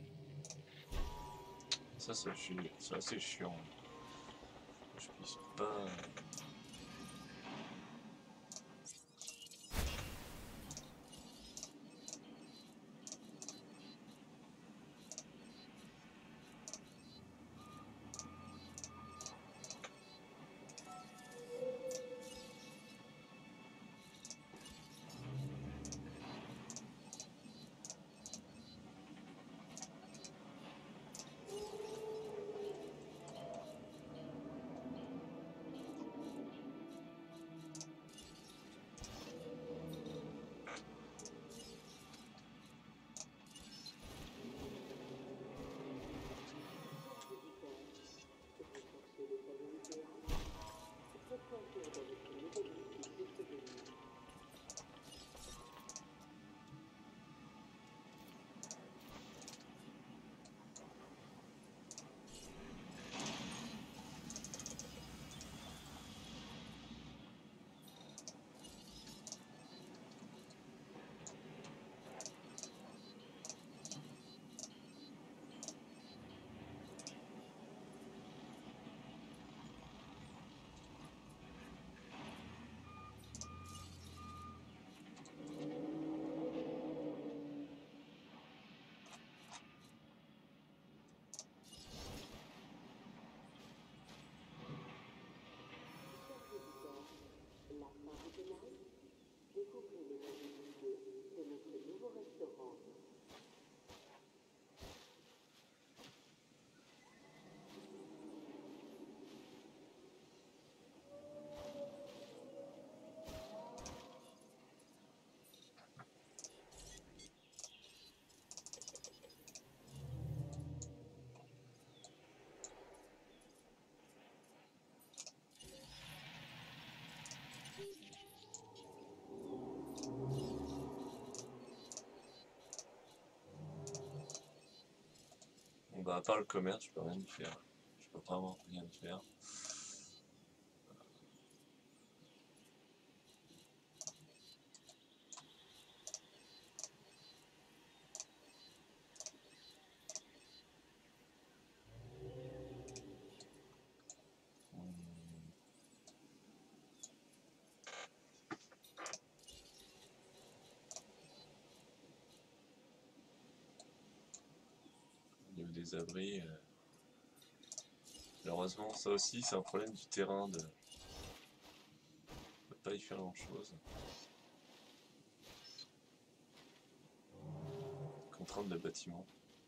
Ça c'est assez chiant. Je puisse pas... Bon, bah, à part le commerce, je peux rien y faire. Je peux vraiment rien y faire. Au niveau des abris, malheureusement, ça aussi, c'est un problème du terrain de pas y faire grand chose. Contrainte de bâtiment.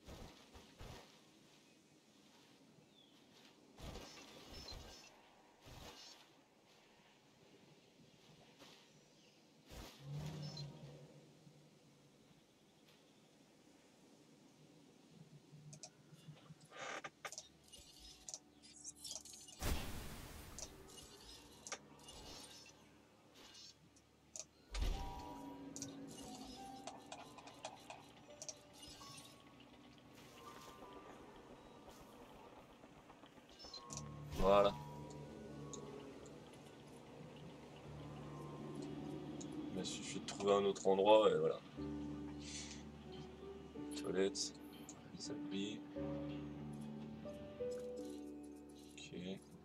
Voilà. Il m'a suffi de trouver un autre endroit et voilà. Toilettes, les abris. Ok.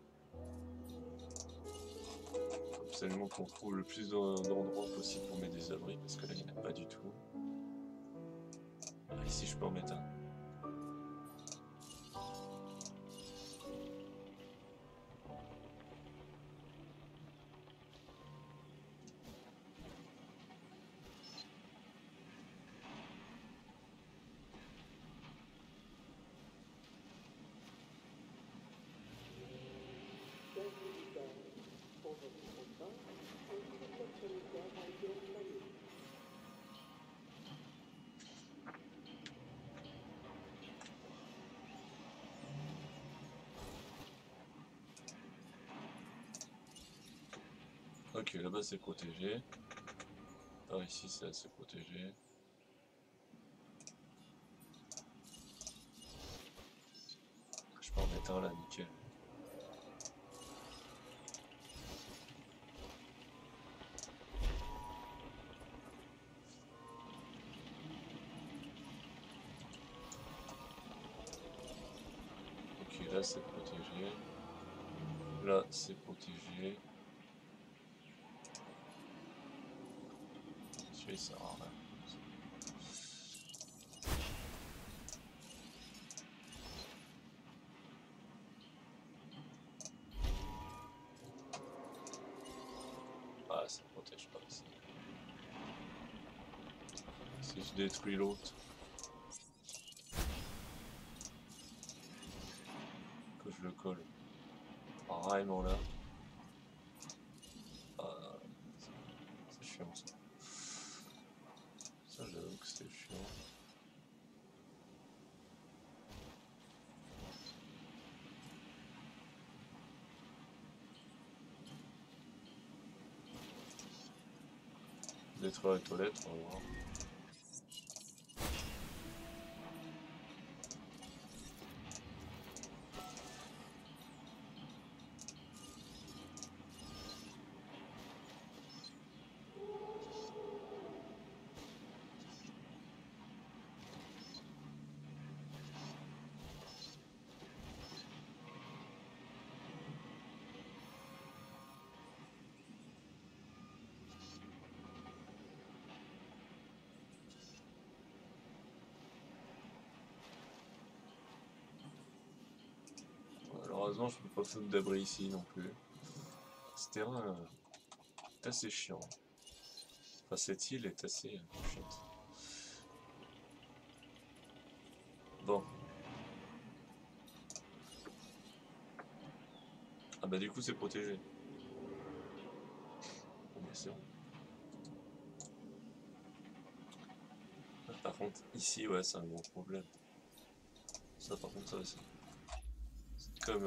Faut absolument qu'on trouve le plus d'endroits possible pour mettre des abris parce que là il n'y en a pas du tout. Ah, ici je peux en mettre un. Chers visiteurs, pour votre confort, un complexe sanitaire a été installé. Ok, là-bas c'est protégé. Par ici c'est assez protégé. Je peux en mettre un là, nickel. Ok, là c'est protégé. Là c'est protégé. Celui-là il sert à rien. Ah, ça protège pas ça. Si je détruis l'autre, que je le colle pareillement là. Ah, c'est chiant ça. Ça j'avoue que c'est chiant. Détruire les toilettes, on va voir. Malheureusement, je peux pas foutre d'abri ici non plus. Ce terrain est assez chiant. Enfin, cette île est assez chiante. Bon. Ah bah du coup c'est protégé. Bon bah c'est bon. Ah, par contre, ici ouais c'est un gros problème. Ça par contre ça aussi. C'est comme...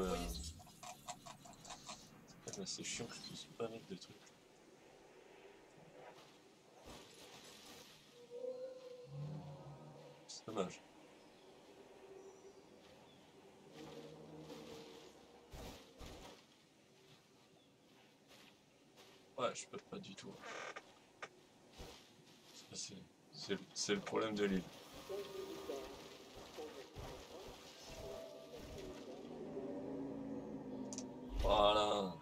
c'est quand même assez chiant que je puisse pas mettre de trucs. C'est dommage. Ah, je peux pas du tout. Ça, c'est le problème de l'île. Voilà.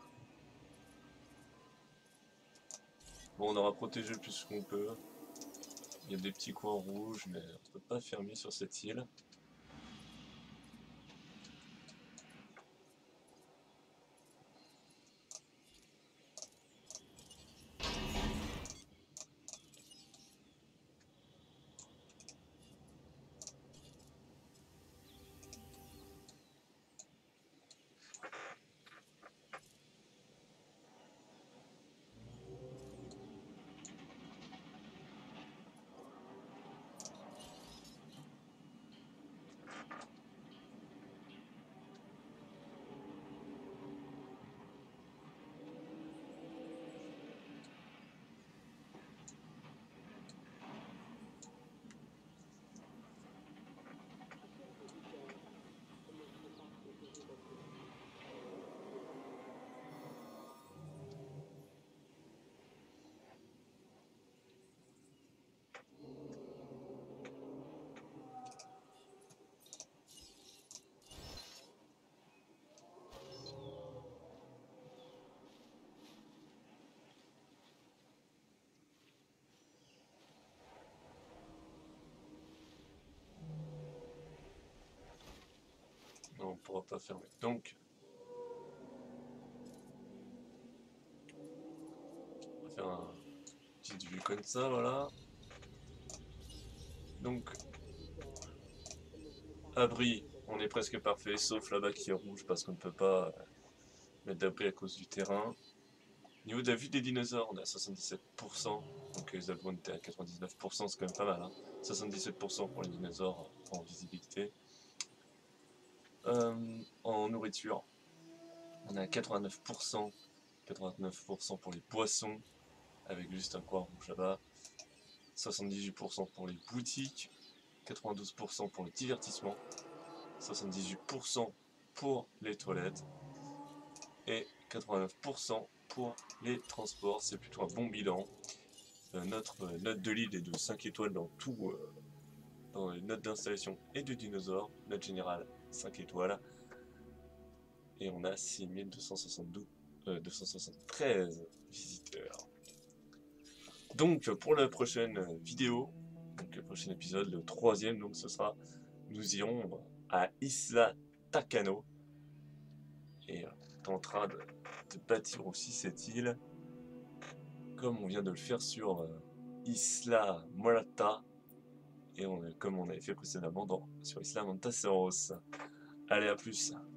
Bon, on aura protégé le plus qu'on peut. Il y a des petits coins rouges, mais on ne peut pas fermer sur cette île. Non, on pourra pas fermer. Donc, on va faire un petite vue comme ça, voilà. Donc, abri, on est presque parfait, sauf là-bas qui est rouge parce qu'on ne peut pas mettre d'abri à cause du terrain. Au niveau de la vue des dinosaures, on est à 77%, donc les abris étaient à 99%, c'est quand même pas mal. Hein. 77% pour les dinosaures en visibilité. En nourriture, on est à 89%, 89% pour les poissons, avec juste un coin rouge là-bas. 78% pour les boutiques, 92% pour le divertissement, 78% pour les toilettes et 89% pour les transports. C'est plutôt un bon bilan. Notre note de l'île est de 5 étoiles dans tout, dans les notes d'installation et de dinosaures. Note générale 5 étoiles. Et on a 273 visiteurs. Donc pour la prochaine vidéo, donc le prochain épisode, le 3e, donc ce sera, nous irons à Isla Takano et on est en train de bâtir aussi cette île comme on vient de le faire sur Isla Morata et comme on avait fait précédemment sur Isla Montaseros. Allez, à plus.